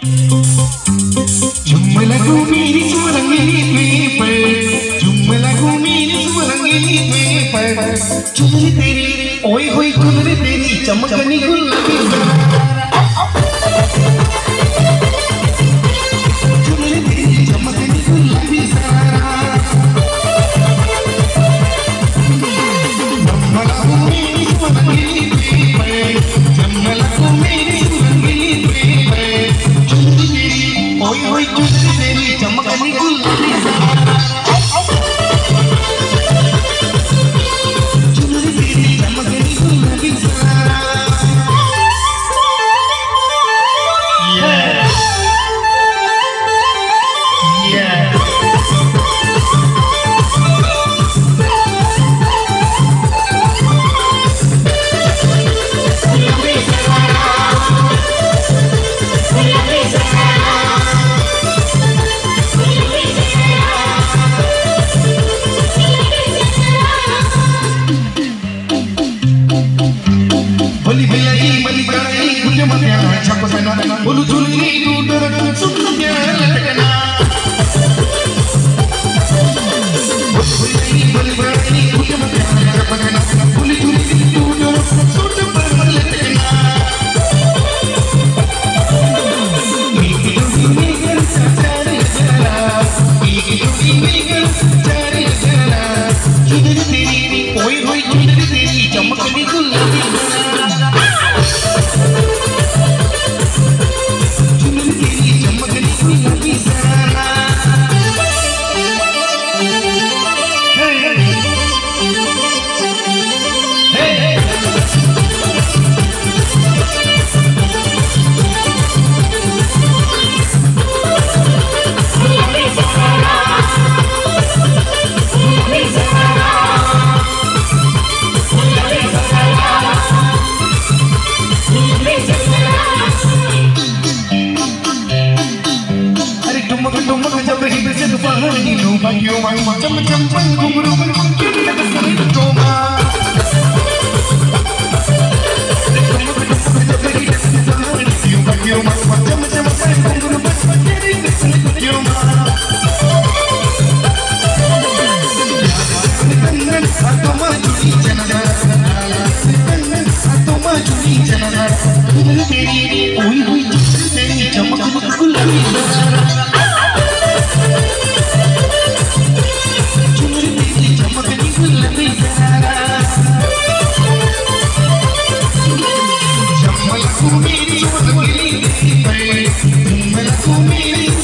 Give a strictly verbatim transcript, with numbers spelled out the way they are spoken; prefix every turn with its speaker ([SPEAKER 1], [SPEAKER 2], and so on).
[SPEAKER 1] Jumlaku miri surangi paper, jumlaku miri surangi paper. Chulri teri, oi hoi chulri teri, चमकनी गुलाबी चुनरी तेरी चमकनी गुलाबी सारा जमलाको मेरी सुरंगीली पे जमलाको मेरी सुरंगीली पे चुनरी तेरी ओए ओए चुनरी तेरी चमकनी गुलाबी सारा चुनरी तेरी चमकनी गुलाबी सारा Bali belai, bali belai, punya mata cakap sana, bulu curi itu darah sunnahnya lekana. Bali bali belai, punya mata cakap sana, bulu curi itu darah sunnahnya lekana. Iki ini kan cari jalan, iki ini kan cari jalan. Chudri teri, oi oi chudri teri, चमकनी गुलाबी चुनरी तेरी चमकनी गुलाबी सारा Bagyo mang macam-macam pengguru mungkin ada sering coma. Bagyo mang macam-macam pengguru jadi sering coma. Dengan satu maju di jalan, dengan satu maju di jalan. Chudri teri, oi oi chudri teri, चमकनी गुलाबी सारा. Jumlaku miri surangi paper, jumlaku miri